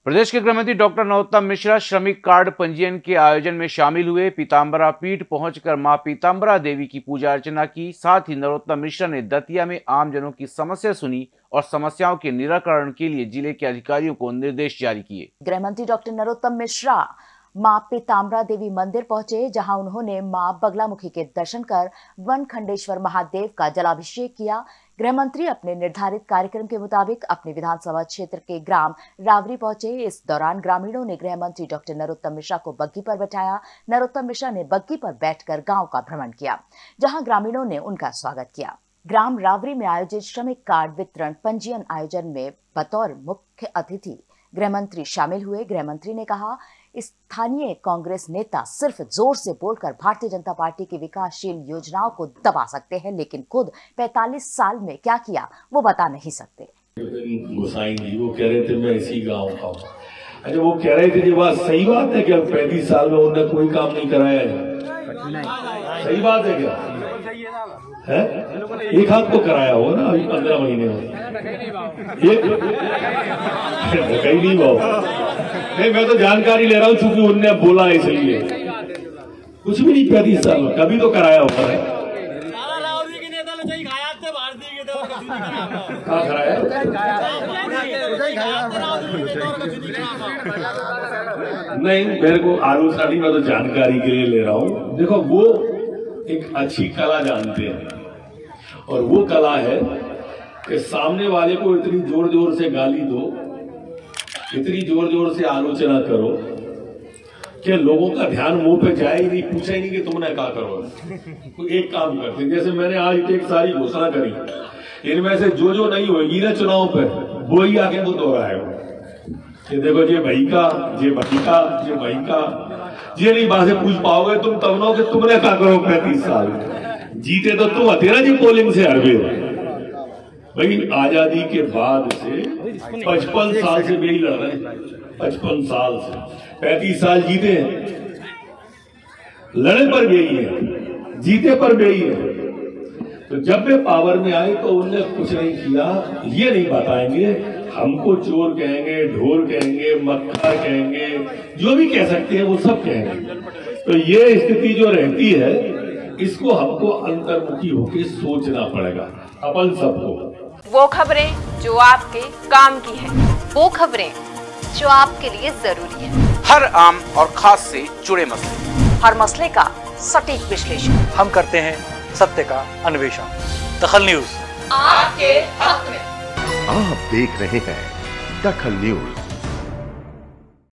प्रदेश के गृह मंत्री डॉक्टर नरोत्तम मिश्रा श्रमिक कार्ड पंजीयन के आयोजन में शामिल हुए। पीताम्बरा पीठ पहुंचकर मां पीताम्बरा देवी की पूजा अर्चना की। साथ ही नरोत्तम मिश्रा ने दतिया में आमजनों की समस्या सुनी और समस्याओं के निराकरण के लिए जिले के अधिकारियों को निर्देश जारी किए। गृह मंत्री डॉक्टर नरोत्तम मिश्रा मां पीताम्बरा देवी मंदिर पहुंचे, जहां उन्होंने मां बगलामुखी के दर्शन कर वनखंडेश्वर महादेव का जलाभिषेक किया। गृह मंत्री अपने निर्धारित कार्यक्रम के मुताबिक अपने विधानसभा क्षेत्र के ग्राम रावरी पहुंचे। इस दौरान ग्रामीणों ने गृह मंत्री डॉक्टर नरोत्तम मिश्रा को बग्गी पर बैठाया। नरोत्तम मिश्रा ने बग्गी पर बैठकर गांव का भ्रमण किया, जहां ग्रामीणों ने उनका स्वागत किया। ग्राम रावरी में आयोजित श्रमिक कार्ड वितरण पंजीयन आयोजन में बतौर मुख्य अतिथि गृह मंत्री शामिल हुए। गृह मंत्री ने कहा, स्थानीय कांग्रेस नेता सिर्फ जोर से बोलकर भारतीय जनता पार्टी की विकासशील योजनाओं को दबा सकते हैं, लेकिन खुद 45 साल में क्या किया वो बता नहीं सकते। गोसाई जी वो कह रहे थे मैं इसी गांव का हूँ। अच्छा, वो कह रहे थे ये बात सही बात है क्या? 35 साल में उन्होंने कोई काम नहीं कराया है? सही बात है क्या? है एक हाथ को कराया हो ना, अभी 15 महीने हो कहीं नहीं भाव। नहीं, मैं तो जानकारी ले रहा हूँ चूंकि उनने बोला इसलिए। कुछ भी नहीं, 35 साल में कभी तो कराया होगा। कहाँ कराया? नहीं, मेरे को आलोचना नहीं, मैं तो जानकारी के लिए ले रहा हूँ। देखो, वो एक अच्छी कला जानते हैं और वो कला है कि सामने वाले को इतनी जोर जोर से गाली दो, इतनी जोर जोर से आलोचना करो कि लोगों का ध्यान मुंह पे जाए ही नहीं, पूछा ही नहीं कि तुमने क्या करो। तो एक काम करते, जैसे मैंने आज एक सारी घोषणा करी, इनमें से जो जो नहीं होगी ना चुनाव पे, वो ही आके वो दोहराएगा। देखो ये भाई का, ये भाई का, ये भाई का, ये नहीं बात से पूछ पाओगे तुम तब ना कि तुमने क्या करो 35 साल जीते तो तुम हथे ना जी पोलिंग से हरवे। भाई आजादी के बाद से 55 साल से यही लड़ रहे हैं, 55 साल से 35 साल जीते हैं, लड़े पर भी यही है, जीते पर भी यही है। तो जब वे पावर में आए तो उनने कुछ नहीं किया। ये नहीं बताएंगे, हमको चोर कहेंगे, ढोल कहेंगे, मक्खा कहेंगे, जो भी कह सकते हैं वो सब कहेंगे। तो ये स्थिति जो रहती है, इसको हमको अंतर्मुखी होकर सोचना पड़ेगा अपन सबको। वो खबरें जो आपके काम की है, वो खबरें जो आपके लिए जरूरी है, हर आम और खास से जुड़े मसले, हर मसले का सटीक विश्लेषण हम करते हैं, सत्य का अन्वेषण। दखल न्यूज आपके हक में। आप देख रहे हैं दखल न्यूज।